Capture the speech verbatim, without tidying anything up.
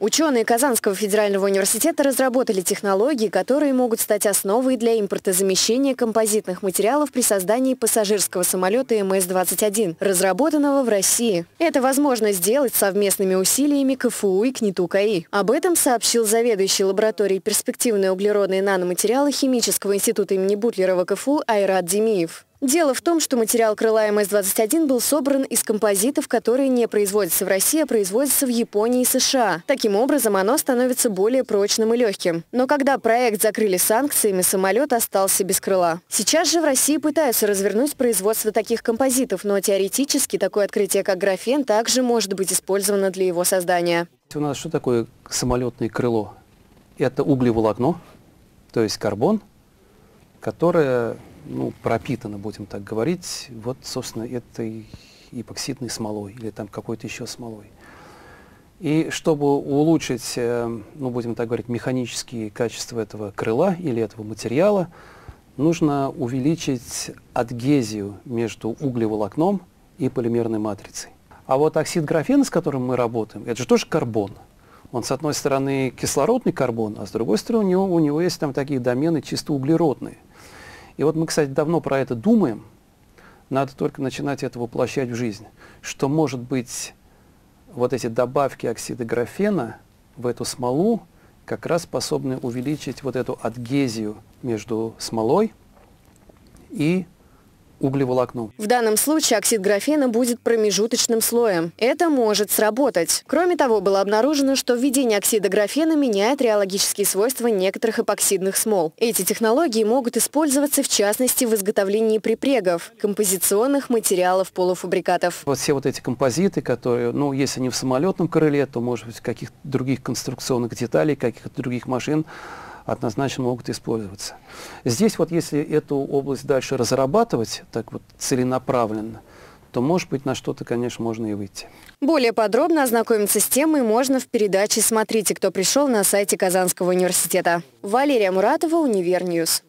Ученые Казанского федерального университета разработали технологии, которые могут стать основой для импортозамещения композитных материалов при создании пассажирского самолета эм эс двадцать один, разработанного в России. Это возможно сделать совместными усилиями ка эф у и КНИТУ КАИ. Об этом сообщил заведующий лабораторией перспективные углеродные наноматериалы Химического института имени Бутлерова ка эф у Айрат Демиев. Дело в том, что материал крыла эм эс двадцать один был собран из композитов, которые не производятся в России, а производятся в Японии и США. Таким образом, оно становится более прочным и легким. Но когда проект закрыли санкциями, самолет остался без крыла. Сейчас же в России пытаются развернуть производство таких композитов, но теоретически такое открытие, как графен, также может быть использовано для его создания. У нас что такое самолетное крыло? Это углеволокно, то есть карбон, которое... ну, пропитано, будем так говорить, вот, собственно, этой эпоксидной смолой или там какой-то еще смолой. И чтобы улучшить, ну, будем так говорить, механические качества этого крыла или этого материала, нужно увеличить адгезию между углеволокном и полимерной матрицей. А вот оксид графена, с которым мы работаем, это же тоже карбон. Он, с одной стороны, кислородный карбон, а с другой стороны, у него, у него есть там такие домены чисто углеродные. И вот мы, кстати, давно про это думаем, надо только начинать это воплощать в жизнь, что, может быть, вот эти добавки оксида графена в эту смолу как раз способны увеличить вот эту адгезию между смолой и углеволокном. В данном случае оксид графена будет промежуточным слоем. Это может сработать. Кроме того, было обнаружено, что введение оксида графена меняет реологические свойства некоторых эпоксидных смол. Эти технологии могут использоваться в частности в изготовлении припрегов, композиционных материалов полуфабрикатов. Вот все вот эти композиты, которые, ну, если не в самолетном крыле, то, может быть, в каких-то других конструкционных деталей, каких-то других машин, однозначно могут использоваться. Здесь вот если эту область дальше разрабатывать так вот целенаправленно, то, может быть, на что-то, конечно, можно и выйти. Более подробно ознакомиться с темой можно в передаче «Смотрите, кто пришел» на сайте Казанского университета. Валерия Муратова, Универньюз.